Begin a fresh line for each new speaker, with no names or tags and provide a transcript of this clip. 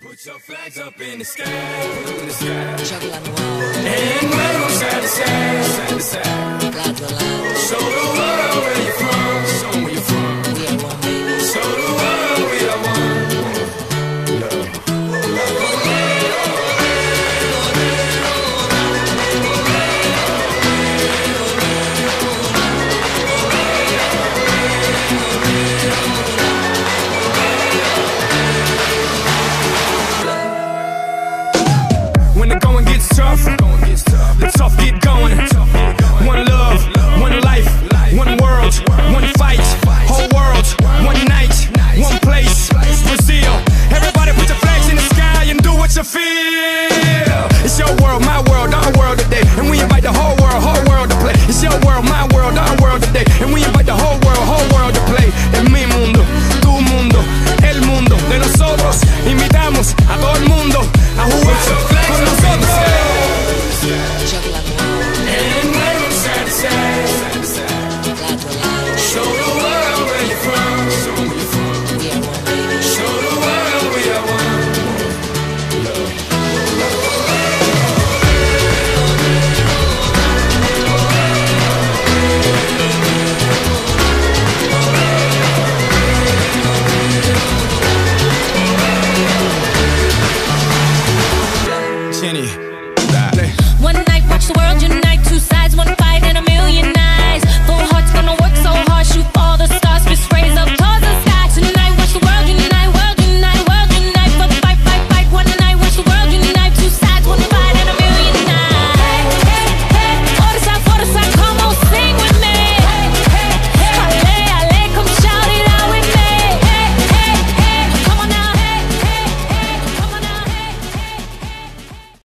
Put your flags up in the sky, in the sky.
Joga lá no alto.
And wave them side to side, side to side.
Lado a lado.
Show the world where you're from, show 'em where you're from.
We are one, baby.
Show the world we are one. When the going gets tough, the tough get going. One love, one life, one world, one fight. Whole world, one night, one place. Brazil, everybody put your flags in the sky and do what you feel.